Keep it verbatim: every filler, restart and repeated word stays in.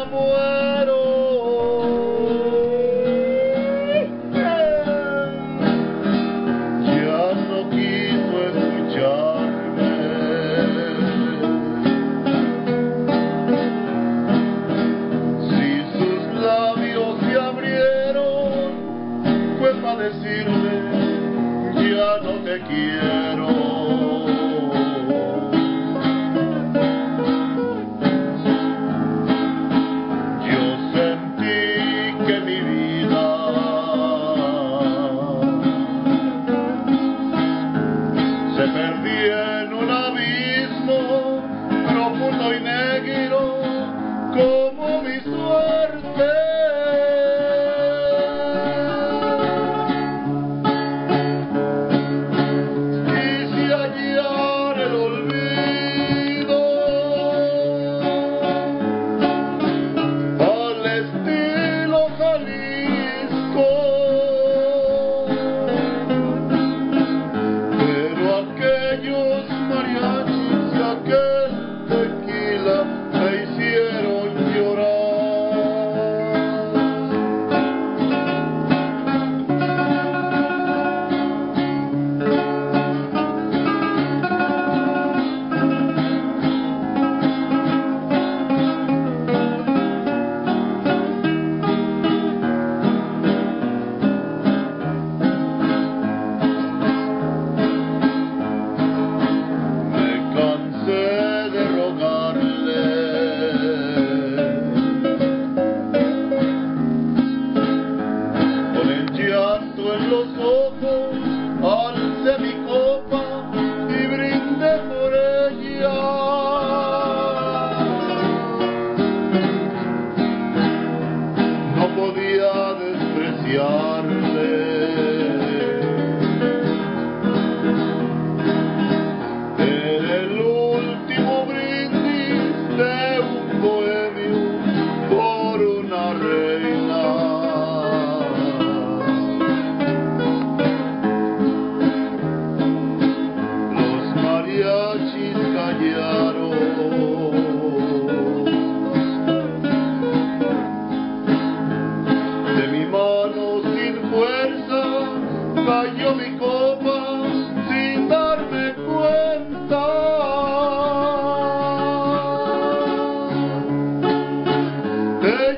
muero. Ya no quiso escucharme. Si sus labios se abrieron, fue para decirme, ya no te quiero. Se perdí en un abismo profundo y negro como mi suerte. Quise hallar el olvido al estilo Jalisco. Aquellos mariachis y aquel tequila me hicieron llorar. En los ojos alcé mi copa y brindé por ella. No podía despreciarle. Era el último brindis de un bohemio por una reina. Mariachis callaron. De mi mano sin fuerza cayó mi copa sin darme cuenta. De